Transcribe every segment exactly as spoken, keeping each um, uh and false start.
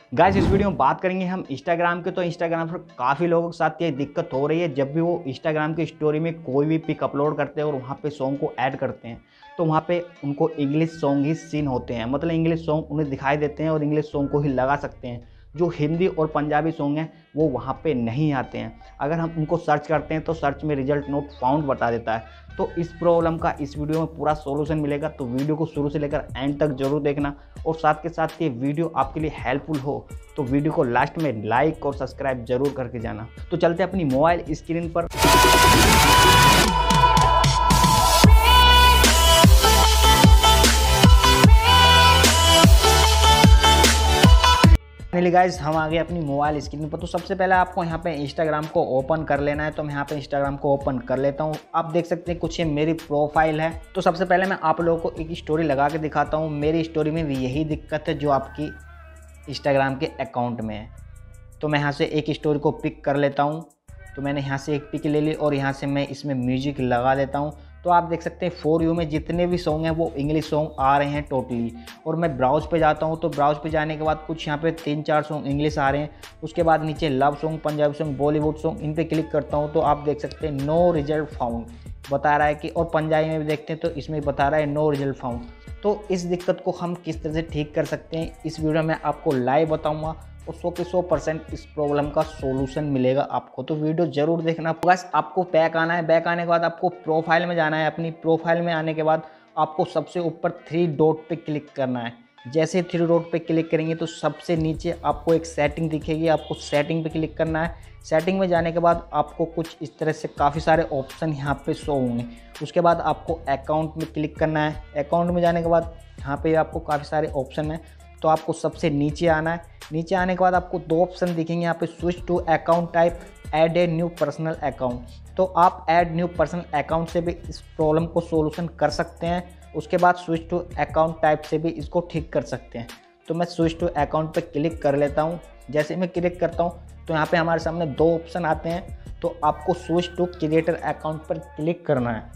Guys इस video में बात करेंगे हम इंस्टाग्राम के। तो इंस्टाग्राम पर काफ़ी लोगों के साथ ये दिक्कत हो रही है, जब भी वो इंस्टाग्राम की स्टोरी में कोई भी पिक अपलोड करते हैं और वहाँ पे सॉन्ग को ऐड करते हैं तो वहाँ पे उनको इंग्लिश सॉन्ग ही सीन होते हैं। मतलब इंग्लिश सॉन्ग उन्हें दिखाई देते हैं और इंग्लिश सॉन्ग को ही लगा सकते हैं। जो हिंदी और पंजाबी सॉन्ग हैं वो वहाँ पे नहीं आते हैं। अगर हम उनको सर्च करते हैं तो सर्च में रिजल्ट नॉट फाउंड बता देता है। तो इस प्रॉब्लम का इस वीडियो में पूरा सॉल्यूशन मिलेगा, तो वीडियो को शुरू से लेकर एंड तक जरूर देखना। और साथ के साथ ये वीडियो आपके लिए हेल्पफुल हो तो वीडियो को लास्ट में लाइक और सब्सक्राइब जरूर करके जाना। तो चलते हैं अपनी मोबाइल स्क्रीन पर। फाइनली गाइस हम आ गए अपनी मोबाइल स्क्रीन पर। तो सबसे पहले आपको यहाँ पे इंस्टाग्राम को ओपन कर लेना है। तो मैं यहाँ पे इंस्टाग्राम को ओपन कर लेता हूँ। आप देख सकते हैं कुछ ये मेरी प्रोफाइल है। तो सबसे पहले मैं आप लोगों को एक स्टोरी लगा के दिखाता हूँ। मेरी स्टोरी में भी यही दिक्कत है जो आपकी इंस्टाग्राम के अकाउंट में है। तो मैं यहाँ से एक स्टोरी को पिक कर लेता हूँ। तो मैंने यहाँ से एक पिक ले ली और यहाँ से मैं इसमें म्यूजिक लगा देता हूँ। तो आप देख सकते हैं फॉर यू में जितने भी सॉन्ग हैं वो इंग्लिश सॉन्ग आ रहे हैं टोटली। और मैं ब्राउज पे जाता हूँ तो ब्राउज पे जाने के बाद कुछ यहाँ पे तीन चार सॉन्ग इंग्लिश आ रहे हैं। उसके बाद नीचे love song, Punjabi song, Bollywood song, इन पे क्लिक करता हूँ तो आप देख सकते हैं नो रिजल्ट फाउंड बता रहा है कि, और पंजाबी में भी देखते हैं तो इसमें बता रहा है नो रिजल्ट फाउंड। तो इस दिक्कत को हम किस तरह से ठीक कर सकते हैं इस वीडियो में आपको लाइव बताऊँगा और सौ के सौ परसेंट इस प्रॉब्लम का सॉल्यूशन मिलेगा आपको। तो वीडियो जरूर देखना। बस आपको बैक आना है। बैक आने के बाद आपको प्रोफाइल में जाना है। अपनी प्रोफाइल में आने के बाद आपको सबसे ऊपर थ्री डॉट पे क्लिक करना है। जैसे थ्री डॉट पे क्लिक करेंगे तो सबसे नीचे आपको एक सेटिंग दिखेगी। आपको सेटिंग पे क्लिक करना है। सेटिंग में जाने के बाद आपको कुछ इस तरह से काफ़ी सारे ऑप्शन यहाँ पे शो होंगे। उसके बाद आपको अकाउंट में क्लिक करना है। अकाउंट में जाने के बाद यहाँ पे आपको काफ़ी सारे ऑप्शन हैं। तो आपको सबसे नीचे आना है। नीचे आने के बाद आपको दो ऑप्शन दिखेंगे यहाँ पे, switch to account type, add a new personal account. तो आप ऐड न्यू पर्सनल अकाउंट से भी इस प्रॉब्लम को सॉल्यूशन कर सकते हैं। उसके बाद स्विच टू अकाउंट टाइप से भी इसको ठीक कर सकते हैं। तो मैं स्विच टू अकाउंट पे क्लिक कर लेता हूँ। जैसे मैं क्लिक करता हूँ तो यहाँ पे हमारे सामने दो ऑप्शन आते हैं। तो आपको स्विच टू क्रिएटर अकाउंट पर क्लिक करना है।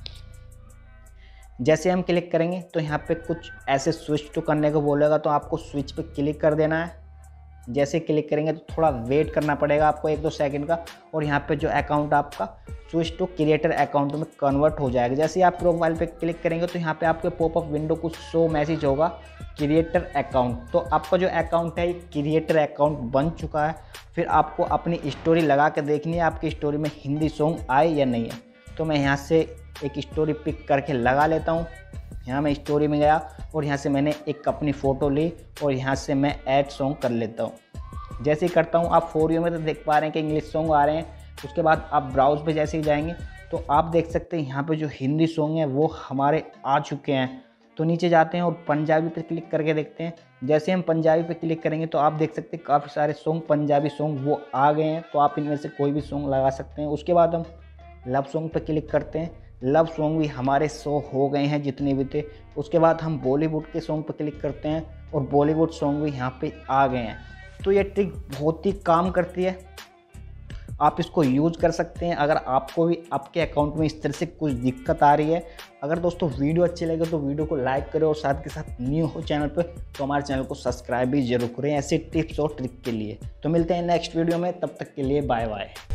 जैसे हम क्लिक करेंगे तो यहाँ पे कुछ ऐसे स्विच टू करने को बोलेगा, तो आपको स्विच पे क्लिक कर देना है। जैसे क्लिक करेंगे तो थोड़ा वेट करना पड़ेगा आपको एक दो सेकंड का, और यहाँ पे जो अकाउंट आपका स्विच टू क्रिएटर अकाउंट में कन्वर्ट हो जाएगा। जैसे ही आप प्रोफाइल पे क्लिक करेंगे तो यहाँ पे आपके पॉपअप विंडो कुछ शो मैसेज होगा क्रिएटर अकाउंट। तो आपका जो अकाउंट है क्रिएटर अकाउंट बन चुका है। फिर आपको अपनी स्टोरी लगा के देखनी है आपकी स्टोरी में हिंदी सॉन्ग आए या नहीं है। तो मैं यहाँ से एक स्टोरी पिक करके लगा लेता हूँ। यहाँ मैं स्टोरी में गया और यहाँ से मैंने एक अपनी फ़ोटो ली और यहाँ से मैं ऐड सॉन्ग कर लेता हूँ। जैसे ही करता हूँ आप फोर यू में तो देख पा रहे हैं कि इंग्लिश सॉन्ग आ रहे हैं। उसके बाद आप ब्राउज पे जैसे ही जाएंगे तो आप देख सकते हैं यहाँ पे जो हिंदी सॉन्ग है वो हमारे आ चुके हैं। तो नीचे जाते हैं और पंजाबी पे क्लिक करके देखते हैं। जैसे हम पंजाबी पे क्लिक करेंगे तो आप देख सकते हैं काफ़ी सारे सॉन्ग पंजाबी सॉन्ग वो आ गए हैं। तो आप इनमें से कोई भी सॉन्ग लगा सकते हैं। उसके बाद हम लव सॉन्ग पे क्लिक करते हैं। लव सॉन्ग भी हमारे शो हो गए हैं जितने भी थे। उसके बाद हम बॉलीवुड के सॉन्ग पे क्लिक करते हैं और बॉलीवुड सॉन्ग भी यहाँ पे आ गए हैं। तो ये ट्रिक बहुत ही काम करती है। आप इसको यूज कर सकते हैं अगर आपको भी आपके अकाउंट में इस तरह से कुछ दिक्कत आ रही है। अगर दोस्तों वीडियो अच्छी लगे तो वीडियो को लाइक करें और साथ के साथ न्यू हो चैनल पर तो हमारे चैनल को सब्सक्राइब भी जरूर करें ऐसे टिप्स और ट्रिक के लिए। तो मिलते हैं नेक्स्ट वीडियो में, तब तक के लिए बाय बाय।